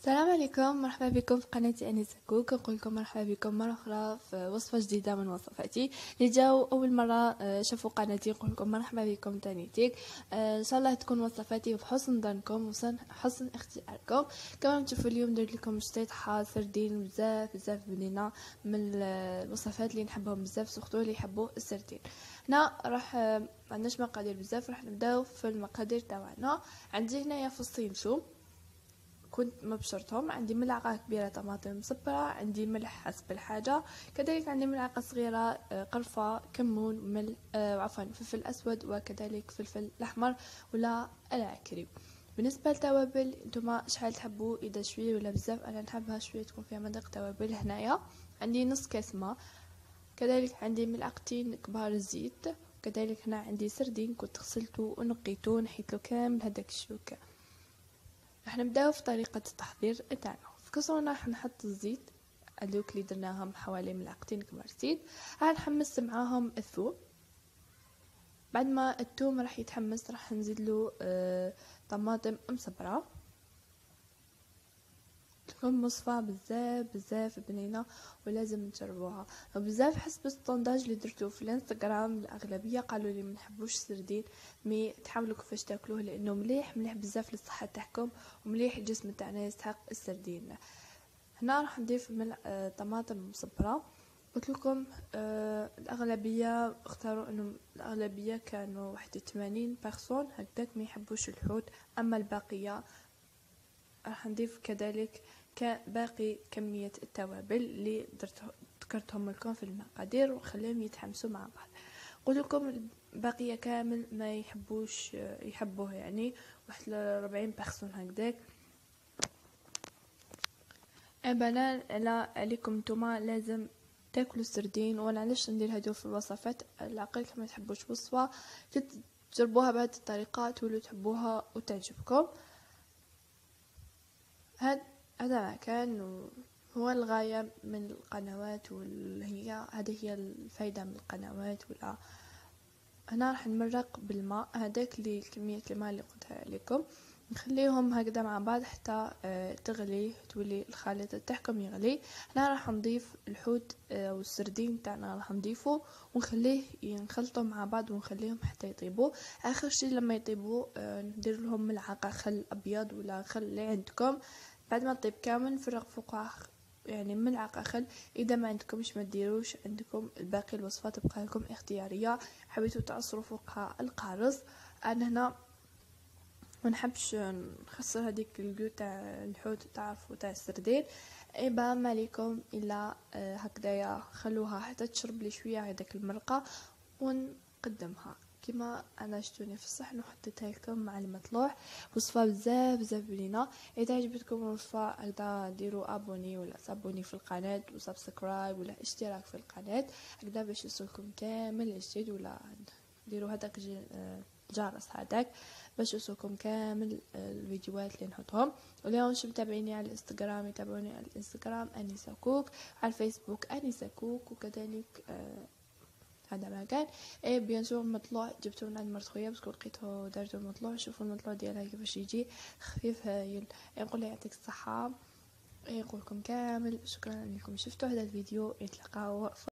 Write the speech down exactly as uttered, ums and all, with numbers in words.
السلام عليكم، مرحبا بكم في قناتي انسه كوك. نقول لكم مرحبا بكم مره اخرى في وصفه جديده من وصفاتي. اللي جاو اول مره شافوا قناتي نقول لكم مرحبا بكم تانيتيك. ان شاء الله تكون وصفاتي بحسن ظنكم وحسن اختياركم. كما تشوفوا اليوم درت لكم شطيحه سردين بزاف بزاف بنينه من الوصفات اللي نحبهم بزاف، سورتو اللي يحبوا السردين. هنا راح عندناش مقادير بزاف، راح نبداو في المقادير تاعنا. عندي هنايا فصين ثوم كنت مبشرتهم، عندي ملعقه كبيره طماطم مصبره، عندي ملح حسب الحاجه، كذلك عندي ملعقه صغيره قرفه، كمون، ملح، عفوا فلفل اسود، وكذلك فلفل الاحمر ولا العكري. بالنسبه للتوابل نتوما شحال تحبوا، اذا شويه ولا بزاف، انا نحبها شويه تكون فيها مذاق توابل. هنايا عندي نص كاس ماء، كذلك عندي ملعقتين كبار الزيت، كذلك هنا عندي سردين كنت غسلته ونقيته نحيت له كامل هذاك الشوكه. راح نبداو في طريقه التحضير تاعنا. في كسرونه راح نحط الزيت هذوك اللي درناهم حوالي ملعقتين كبار زيت، راح نحمس معاهم الثوم. بعد ما الثوم راح يتحمس راح نزيد له آه طماطم مصبره، تكون مصفى بزاف بزاف بنينه ولازم تجربوها بزاف. حسب السطونداج اللي درتو في الانستغرام الاغلبيه قالوا لي ما نحبوش السردين، مي تحاولوا كيفاش تاكلوه لانه مليح مليح بزاف للصحه تاعكم ومليح الجسم تاعنا يستحق السردين. هنا راح نضيف ملع آه طماطم مصبره. قلت لكم آه الاغلبيه اختاروا انه الاغلبيه كانوا واحد وثمانين بيرسون هكذاك ما يحبوش الحوت، اما الباقيه راح نضيف كذلك باقي كمية التوابل اللي ذكرتهم لكم في المقادير وخليهم يتحمسوا مع بعض. قلت لكم الباقية كامل ما يحبوش يحبوه، يعني واحد أربعين بيرسون هكذاك. ابانا على عليكم نتوما لازم تاكلوا السردين، وانا علاش ندير هادو في الوصفات العقل ما تحبوش وصفه تجربوها بهذه الطريقه تولوا تحبوها وتعجبكم. هذا هذا كان هو الغاية من القنوات، وهي هذه هي الفايدة من القنوات. ولا هنا راح نمرق بالماء هذاك اللي كمية الماء اللي قلتها لكم، نخليهم هكذا مع بعض حتى تغلي تولي الخليط تاعكم يغلي. هنا راح نضيف الحوت والسردين تاعنا راح نضيفه ونخليه ينخلطوا مع بعض ونخليهم حتى يطيبوا. اخر شيء لما يطيبوا ندير لهم ملعقه خل ابيض ولا خل اللي عندكم. بعد ما تطيب كامل نفرغ فوقها يعني ملعقه خل. اذا ما عندكمش ما ديروش، عندكم الباقي الوصفات تبقى لكم اختياريه، حبيتوا تعصروا فوقها القارص. انا هنا ما نحبش نخسر هذيك الجو تاع الحوت تعرفوا تاع السردين. ايبا ما عليكم الا هكذايا خلوها حتى تشرب لي شويه هذاك المرقه ونقدمها كما انا شتوني في الصحن وحطيتها لكم مع المطلوع. وصفه بزاف بزاف بنينه. اذا عجبتكم الوصفه هكذا ديروا ابوني ولا سابوني في القناه وسبسكرايب ولا اشتراك في القناه هكذا باش يوصلكم كامل الجديد، ولا ديروا هذاك الجرس هذاك باش يوصلكم كامل الفيديوهات اللي نحطهم. واليوم مش متابعيني على الانستغرام يتابعوني على الانستغرام انسه كوك، على الفيسبوك انسه كوك، وكذلك آه هذا ما كان. اي بيان سور مطلوع جبته من عند مرت خويا باسكو لقيته دارته المطلوع. شوفوا المطلوع ديالها كيفاش يجي خفيف هايل. نقول لها يعطيك الصحه، نقول لكم كامل شكرا انكم شفتوا هذا الفيديو. نتلاقاو